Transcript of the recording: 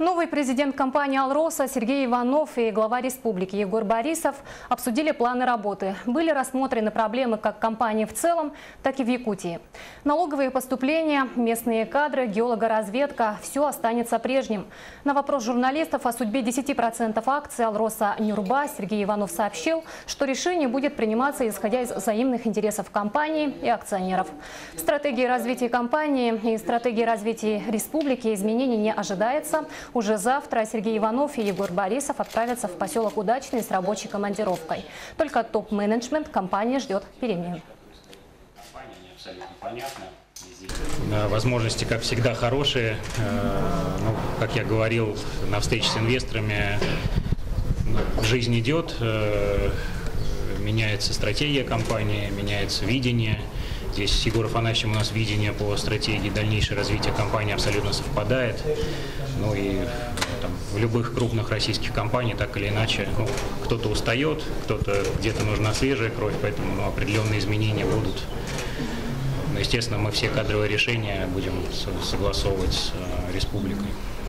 Новый президент компании «Алроса» Сергей Иванов и глава республики Егор Борисов обсудили планы работы. Были рассмотрены проблемы как компании в целом, так и в Якутии. Налоговые поступления, местные кадры, геологоразведка – все останется прежним. На вопрос журналистов о судьбе 10% акций «Алроса Нюрба» Сергей Иванов сообщил, что решение будет приниматься исходя из взаимных интересов компании и акционеров. В стратегии развития компании и стратегии развития республики изменений не ожидается. Уже завтра Сергей Иванов и Егор Борисов отправятся в поселок Удачный с рабочей командировкой. Только топ-менеджмент компании ждет перемен. Возможности, как всегда, хорошие. Как я говорил на встрече с инвесторами, жизнь идет, меняется стратегия компании, меняется видение. Здесь с Егором Афанасьевичем у нас видение по стратегии дальнейшего развития компании абсолютно совпадает. Ну и в любых крупных российских компаниях так или иначе кто-то устает, кто-то где-то нужна свежая кровь, поэтому определенные изменения будут. Но, естественно, мы все кадровые решения будем согласовывать с республикой.